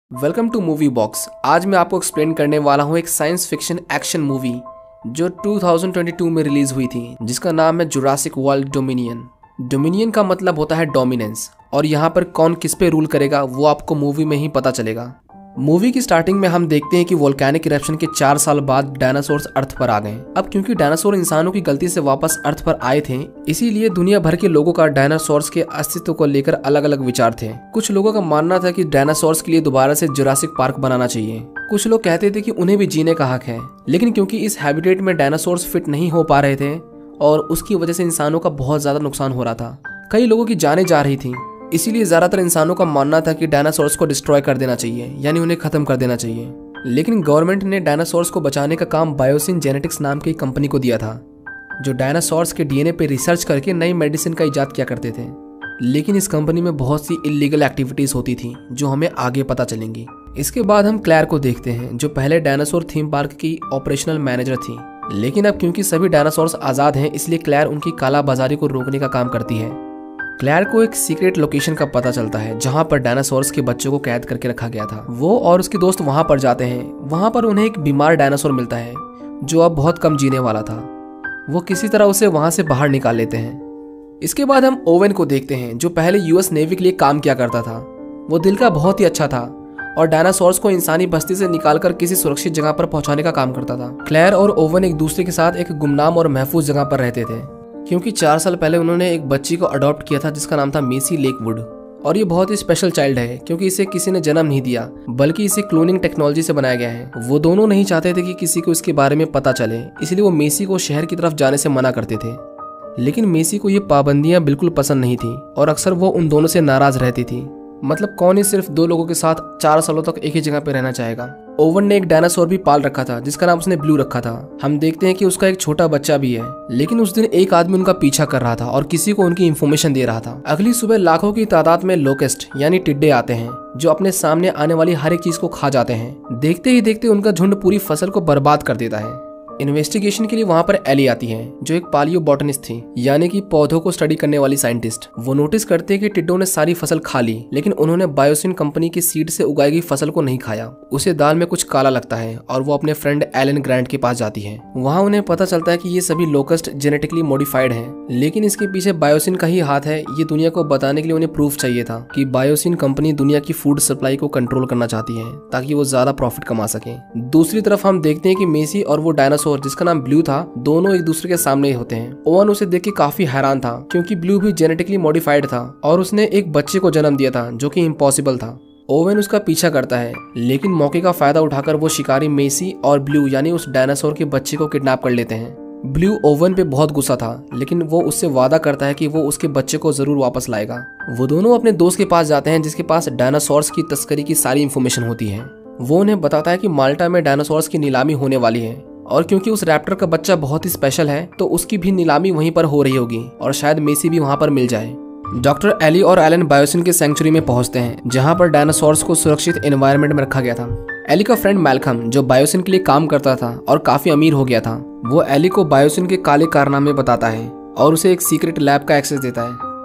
Welcome two movie box. आज मैं आपको एक्सप्लेन करने वाला हूँ एक साइंस फिक्शन एक्शन मूवी जो 2022 में रिलीज हुई थी, जिसका नाम है जुरासिक वर्ल्ड डोमिनियन। डोमिनियन का मतलब होता है डोमिनेंस, और यहाँ पर कौन किस पे रूल करेगा वो आपको मूवी में ही पता चलेगा। मूवी की स्टार्टिंग में हम देखते हैं कि वोल्केनिक इरप्शन के 4 साल बाद डायनासोर्स अर्थ पर आ गए। अब क्योंकि डायनासोर इंसानों की गलती से वापस अर्थ पर आए थे, इसीलिए दुनिया भर के लोगों का डायनासोर्स के अस्तित्व को लेकर अलग अलग विचार थे। कुछ लोगों का मानना था कि डायनासोर्स के लिए दोबारा से जुरासिक पार्क बनाना चाहिए। कुछ लोग कहते थे कि उन्हें भी जीने का हक है, लेकिन क्योंकि इस हैबिटेट में डायनासोर्स फिट नहीं हो पा रहे थे और उसकी वजह से इंसानों का बहुत ज्यादा नुकसान हो रहा था, कई लोगों की जानें जा रही थी। इसीलिए ज्यादातर इंसानों का मानना था कि डायनासोर्स को डिस्ट्रॉय कर देना चाहिए, यानी उन्हें खत्म कर देना चाहिए। लेकिन गवर्नमेंट ने डायनासोर्स को बचाने का काम बायोसिन जेनेटिक्स नाम की कंपनी को दिया था, जो डायनासोर्स के डीएनए पे रिसर्च करके नई मेडिसिन का इजाद किया करते थे। लेकिन इस कंपनी में बहुत सी इलीगल एक्टिविटीज होती थी जो हमें आगे पता चलेंगी। इसके बाद हम क्लेयर को देखते हैं, जो पहले डायनासोर थीम पार्क की ऑपरेशनल मैनेजर थी। लेकिन अब क्योंकि सभी डायनासोर्स आजाद हैं, इसलिए क्लेयर उनकी कालाबाजारी को रोकने का काम करती है। क्लेयर को एक सीक्रेट लोकेशन का पता चलता है जहां पर डायनासोर्स के बच्चों को कैद करके रखा गया था। वो और उसके दोस्त वहां पर जाते हैं। वहां पर उन्हें एक बीमार डायनासोर मिलता है जो अब बहुत कम जीने वाला था। वो किसी तरह उसे वहां से बाहर निकाल लेते हैं। इसके बाद हम ओवेन को देखते हैं, जो पहले यूएस नेवी के लिए काम किया करता था। वो दिल का बहुत ही अच्छा था और डायनासोर्स को इंसानी बस्ती से निकालकर किसी सुरक्षित जगह पर पहुंचाने का काम करता था। क्लेयर और ओवेन एक दूसरे के साथ एक गुमनाम और महफूज जगह पर रहते थे, क्योंकि 4 साल पहले उन्होंने एक बच्ची को अडॉप्ट किया था जिसका नाम था मेसी लेकवुड। और ये बहुत ही स्पेशल चाइल्ड है, क्योंकि इसे किसी ने जन्म नहीं दिया, बल्कि इसे क्लोनिंग टेक्नोलॉजी से बनाया गया है। वो दोनों नहीं चाहते थे कि किसी को इसके बारे में पता चले, इसलिए वो मेसी को शहर की तरफ जाने से मना करते थे। लेकिन मेसी को ये पाबंदियां बिल्कुल पसंद नहीं थी और अक्सर वो उन दोनों से नाराज रहती थी। मतलब कौन ही सिर्फ 2 लोगों के साथ 4 सालों तक एक ही जगह पे रहना चाहेगा। ओवन ने एक डायनासोर भी पाल रखा था जिसका नाम उसने ब्लू रखा था। हम देखते हैं कि उसका एक छोटा बच्चा भी है। लेकिन उस दिन एक आदमी उनका पीछा कर रहा था और किसी को उनकी इंफॉर्मेशन दे रहा था। अगली सुबह लाखों की तादाद में लोकेस्ट यानी टिड्डे आते हैं, जो अपने सामने आने वाली हर एक चीज को खा जाते हैं। देखते ही देखते उनका झुंड पूरी फसल को बर्बाद कर देता है। इन्वेस्टिगेशन के लिए वहां पर एली आती है, जो एक पालियो बॉटनिस्ट थी, यानी कि पौधों को स्टडी करने वाली साइंटिस्ट। वो नोटिस करते हैं कि टिड्डों ने सारी फसल खा ली, लेकिन उन्होंने बायोसिन कंपनी की सीड से उगाई गई फसल को नहीं खाया। उसे दाल में कुछ काला लगता है और वो अपने फ्रेंड एलन ग्रांट के पास जाती है। वहाँ उन्हें पता चलता है कि ये सभी लोकस्ट जेनेटिकली मॉडिफाइड हैं, लेकिन इसके पीछे बायोसिन का ही हाथ है। ये दुनिया को बताने के लिए उन्हें प्रूफ चाहिए था कि बायोसिन कंपनी दुनिया की फूड सप्लाई को कंट्रोल करना चाहती है, ताकि वो ज्यादा प्रॉफिट कमा सके। दूसरी तरफ हम देखते हैं कि मेसी और वो डायनासोर जिसका नाम ब्लू था, दोनों एक दूसरे के सामने ही होते हैं। ओवन उसे देख के काफी हैरान था, क्योंकि ब्लू भी जेनेटिकली मॉडिफाइड था और उसने एक बच्चे को जन्म दिया था, जो कि इम्पॉसिबल था। ओवन उसका पीछा करता है, लेकिन मौके का फायदा उठाकर वो शिकारी मेसी और ब्लू यानी उस डायनासोर के बच्चे को किडनैप कर लेते हैं। ब्लू ओवन पे बहुत गुस्सा था, लेकिन वो उससे वादा करता है कि वो उसके बच्चे को जरूर वापस लाएगा। वो दोनों अपने दोस्त के पास जाते हैं, जिसके पास डायनासोर्स की तस्करी की सारी इंफॉर्मेशन होती है। वो उन्हें बताता है कि माल्टा में डायनासोर्स की नीलामी होने वाली है, और क्योंकि उस रैप्टर का बच्चा बहुत ही स्पेशल है, तो उसकी भी नीलामी वहीं पर हो रही होगी और शायद मेसी भी वहां पर मिल जाए। डॉक्टर एली और एलन बायोसिन के सेंचुरी में पहुंचते हैं, जहां पर डायनासोर्स को सुरक्षित एनवायरनमेंट में रखा गया था। एली का फ्रेंड मैल्कम, जो बायोसिन के लिए काम करता था और काफी अमीर हो गया था, वो एली को बायोसिन के काले कारनामे बताता है और उसे एक सीक्रेट लैब का एक्सेस देता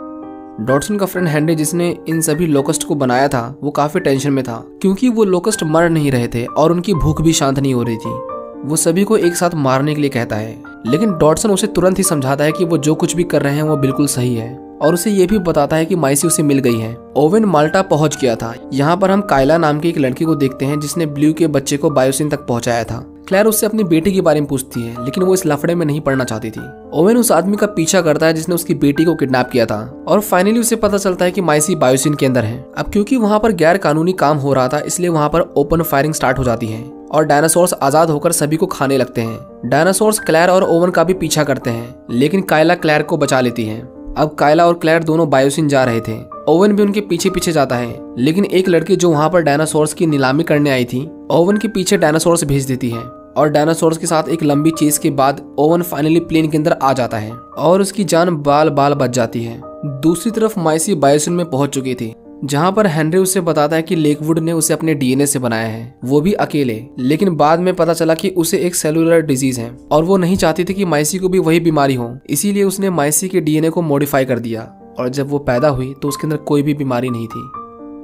है। डॉटसन का फ्रेंड हेनरी, जिसने इन सभी लोकस्ट को बनाया था, वो काफी टेंशन में था, क्योंकि वो लोकस्ट मर नहीं रहे थे और उनकी भूख भी शांत नहीं हो रही थी। वो सभी को एक साथ मारने के लिए कहता है, लेकिन डॉटसन उसे तुरंत ही समझाता है कि वो जो कुछ भी कर रहे हैं वो बिल्कुल सही है, और उसे ये भी बताता है कि माइसी उसे मिल गई है। ओवेन माल्टा पहुंच गया था। यहाँ पर हम कायला नाम की एक लड़की को देखते हैं, जिसने ब्लू के बच्चे को बायोसिन तक पहुंचाया था। क्लेयर उससे अपनी बेटी के बारे में पूछती है, लेकिन वो इस लफड़े में नहीं पड़ना चाहती थी। ओवेन उस आदमी का पीछा करता है जिसने उसकी बेटी को किडनैप किया था, और फाइनली उसे पता चलता है कि माइसी बायोसिन के अंदर है। अब क्योंकि वहाँ पर गैर कानूनी काम हो रहा था, इसलिए वहाँ पर ओपन फायरिंग स्टार्ट हो जाती है और डायनासोर्स आजाद होकर सभी को खाने लगते हैं। डायनासोर्स क्लेयर और ओवन का भी पीछा करते हैं, लेकिन कायला क्लेयर को बचा लेती है। अब कायला और क्लेयर दोनों बायोसिन जा रहे थे। ओवन भी उनके पीछे पीछे जाता है, लेकिन एक लड़की जो वहाँ पर डायनासोर्स की नीलामी करने आई थी, ओवन के पीछे डायनासोर्स भेज देती है, और डायनासोर्स के साथ एक लंबी चेस के बाद ओवन फाइनली प्लेन के अंदर आ जाता है और उसकी जान बाल बाल बच जाती है। दूसरी तरफ माइसी बायोसिन में पहुंच चुकी थी, जहां पर हेनरी उसे बताता है कि लेकवुड ने उसे अपने डीएनए से बनाया है, वो भी अकेले। लेकिन बाद में पता चला कि उसे एक सेलुलर डिजीज है और वो नहीं चाहती थी कि माइसी को भी वही बीमारी हो, इसीलिए उसने माइसी के डीएनए को मॉडिफाई कर दिया, और जब वो पैदा हुई तो उसके अंदर कोई भी बीमारी नहीं थी।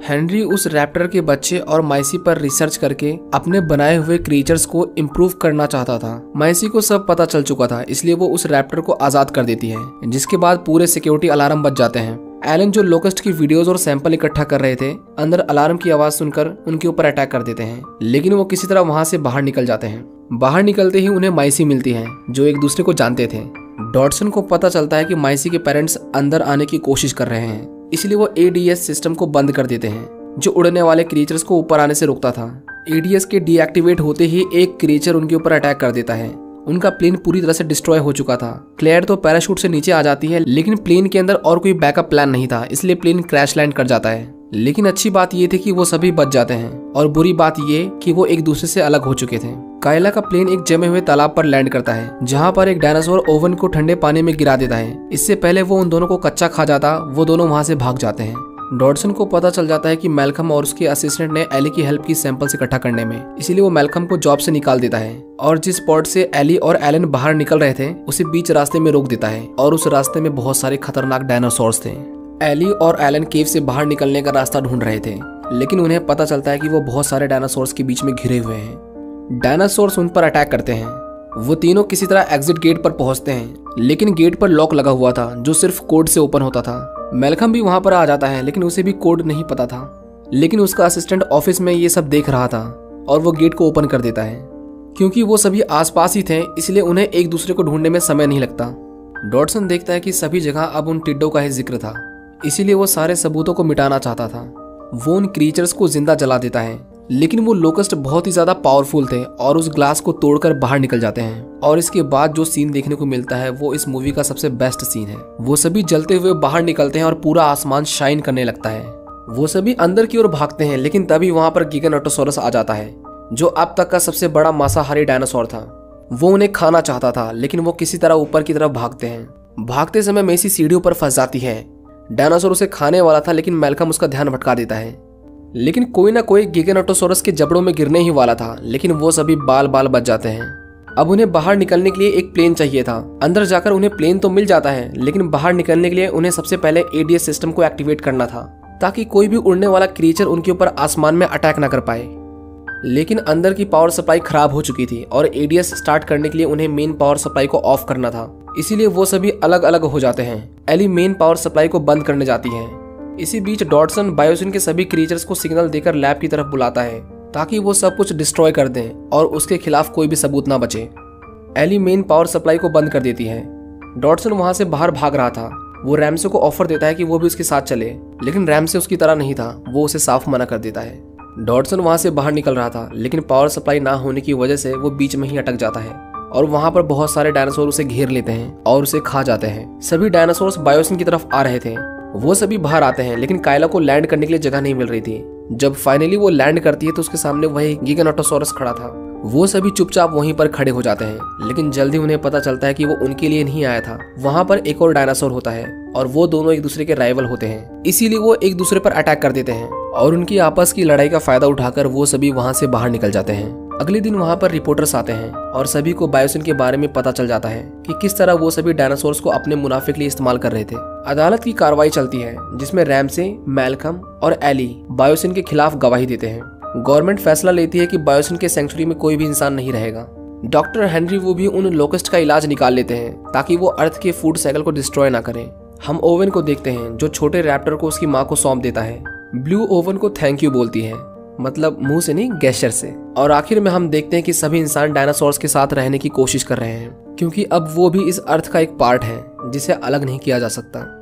हेनरी उस रैप्टर के बच्चे और माइसी पर रिसर्च करके अपने बनाए हुए क्रिएचर्स को इम्प्रूव करना चाहता था। माइसी को सब पता चल चुका था, इसलिए वो उस रैप्टर को आजाद कर देती है, जिसके बाद पूरे सिक्योरिटी अलार्म बज जाते हैं। एलन जो लोकस्ट की वीडियोस और सैंपल इकट्ठा कर रहे थे, अंदर अलार्म की आवाज सुनकर उनके ऊपर अटैक कर देते हैं, लेकिन वो किसी तरह वहां से बाहर निकल जाते हैं। बाहर निकलते ही उन्हें माइसी मिलती है, जो एक दूसरे को जानते थे। डॉडसन को पता चलता है कि माइसी के पेरेंट्स अंदर आने की कोशिश कर रहे हैं, इसलिए वो एडीएस सिस्टम को बंद कर देते हैं, जो उड़ने वाले क्रिएचर्स को ऊपर आने से रोकता था। एडीएस के डीएक्टिवेट होते ही एक क्रिएचर उनके ऊपर अटैक कर देता है। उनका प्लेन पूरी तरह से डिस्ट्रॉय हो चुका था। क्लेयर तो पैराशूट से नीचे आ जाती है, लेकिन प्लेन के अंदर और कोई बैकअप प्लान नहीं था, इसलिए प्लेन क्रैश लैंड कर जाता है। लेकिन अच्छी बात ये थी कि वो सभी बच जाते हैं, और बुरी बात ये कि वो एक दूसरे से अलग हो चुके थे। कायला का प्लेन एक जमे हुए तालाब पर लैंड करता है, जहाँ पर एक डायनासोर ओवन को ठंडे पानी में गिरा देता है। इससे पहले वो उन दोनों को कच्चा खा जाता, वो दोनों वहाँ से भाग जाते हैं। डॉडसन को पता चल जाता है कि मैल्कम और उसके असिस्टेंट ने एली की हेल्प की सैंपल्स इकट्ठा करने में, इसीलिए वो मैल्कम को जॉब से निकाल देता है और जिस स्पॉट से एली और एलन बाहर निकल रहे थे उसे बीच रास्ते में रोक देता है, और उस रास्ते में बहुत सारे खतरनाक डायनासोर्स थे। एली और एलन केव से बाहर निकलने का रास्ता ढूंढ रहे थे, लेकिन उन्हें पता चलता है कि वो बहुत सारे डायनासोर्स के बीच में घिरे हुए हैं। डायनासोर्स उन पर अटैक करते हैं। वो तीनों किसी तरह एग्जिट गेट पर पहुंचते हैं, लेकिन गेट पर लॉक लगा हुआ था, जो सिर्फ कोड से ओपन होता था। मैल्कम भी वहां पर आ जाता है, लेकिन उसे भी कोड नहीं पता था। लेकिन उसका असिस्टेंट ऑफिस में ये सब देख रहा था और वो गेट को ओपन कर देता है। क्योंकि वो सभी आसपास ही थे, इसलिए उन्हें एक दूसरे को ढूंढने में समय नहीं लगता। डॉडसन देखता है कि सभी जगह अब उन टिड्डों का ही जिक्र था, इसीलिए वो सारे सबूतों को मिटाना चाहता था। वो उन क्रीचर्स को जिंदा जला देता है, लेकिन वो लोकस्ट बहुत ही ज्यादा पावरफुल थे और उस ग्लास को तोड़कर बाहर निकल जाते हैं। और इसके बाद जो सीन देखने को मिलता है वो इस मूवी का सबसे बेस्ट सीन है। वो सभी जलते हुए बाहर निकलते हैं और पूरा आसमान शाइन करने लगता है। वो सभी अंदर की ओर भागते हैं, लेकिन तभी वहां पर गिगानोटोसॉरस आ जाता है, जो अब तक का सबसे बड़ा मांसाहारी डायनासोर था। वो उन्हें खाना चाहता था, लेकिन वो किसी तरह ऊपर की तरफ भागते हैं। भागते समय मेसी सीढ़ियों पर फंस जाती है। डायनासोर उसे खाने वाला था, लेकिन मैल्कम उसका ध्यान भटका देता है। लेकिन कोई ना कोई गिगानोटोसॉरस के जबड़ों में गिरने ही वाला था, लेकिन वो सभी बाल बाल बच जाते हैं। अब उन्हें बाहर निकलने के लिए एक प्लेन चाहिए था। अंदर जाकर उन्हें प्लेन तो मिल जाता है, लेकिन बाहर निकलने के लिए उन्हें सबसे पहले एडीएस सिस्टम को एक्टिवेट करना था, ताकि कोई भी उड़ने वाला क्रीचर उनके ऊपर आसमान में अटैक ना कर पाए। लेकिन अंदर की पावर सप्लाई खराब हो चुकी थी और एडीएस स्टार्ट करने के लिए उन्हें मेन पावर सप्लाई को ऑफ करना था, इसीलिए वो सभी अलग अलग हो जाते हैं। एली मेन पावर सप्लाई को बंद करने जाती है। इसी बीच डॉडसन बायोसिन के सभी क्रीचर्स को सिग्नल देकर लैब की तरफ बुलाता है, ताकि वो सब कुछ डिस्ट्रॉय कर दें और उसके खिलाफ कोई भी सबूत ना बचे। एली मेन पावर सप्लाई को बंद कर देती है। डॉडसन वहां से बाहर भाग रहा था। वो रैमसे को ऑफर देता है कि वो भी उसके साथ चले, लेकिन रैमसे उसकी तरह नहीं था, वो उसे साफ मना कर देता है। डॉडसन वहां से बाहर निकल रहा था, लेकिन पावर सप्लाई ना होने की वजह से वो बीच में ही अटक जाता है और वहां पर बहुत सारे डायनासोर उसे घेर लेते हैं और उसे खा जाते हैं। सभी डायनासोर्स बायोसिन की तरफ आ रहे थे। वो सभी बाहर आते हैं, लेकिन कायला को लैंड करने के लिए जगह नहीं मिल रही थी। जब फाइनली वो लैंड करती है तो उसके सामने वही गिगानोटोसॉरस खड़ा था। वो सभी चुपचाप वहीं पर खड़े हो जाते हैं, लेकिन जल्दी उन्हें पता चलता है कि वो उनके लिए नहीं आया था। वहां पर एक और डायनासोर होता है और वो दोनों एक दूसरे के राइवल होते हैं, इसीलिए वो एक दूसरे पर अटैक कर देते हैं और उनकी आपस की लड़ाई का फायदा उठाकर वो सभी वहां से बाहर निकल जाते हैं। अगले दिन वहां पर रिपोर्टर्स आते हैं और सभी को बायोसिन के बारे में पता चल जाता है कि किस तरह वो सभी डायनासोर्स को अपने मुनाफे के लिए इस्तेमाल कर रहे थे। अदालत की कार्रवाई चलती है, जिसमें रैमसे, मैल्कम और एली बायोसिन के खिलाफ गवाही देते हैं। गवर्नमेंट फैसला लेती है कि बायोसिन के सेंचुरी में कोई भी इंसान नहीं रहेगा। डॉक्टर हेनरी वो भी उन लोकस्ट का इलाज निकाल लेते हैं, ताकि वो अर्थ के फूड साइकिल को डिस्ट्रॉय ना करें। हम ओवन को देखते हैं, जो छोटे रैप्टर को उसकी माँ को सौंप देता है। ब्लू ओवन को थैंक यू बोलती है, मतलब मुंह से नहीं, गेस्चर से। और आखिर में हम देखते हैं कि सभी इंसान डायनासोर्स के साथ रहने की कोशिश कर रहे हैं, क्योंकि अब वो भी इस अर्थ का एक पार्ट है जिसे अलग नहीं किया जा सकता।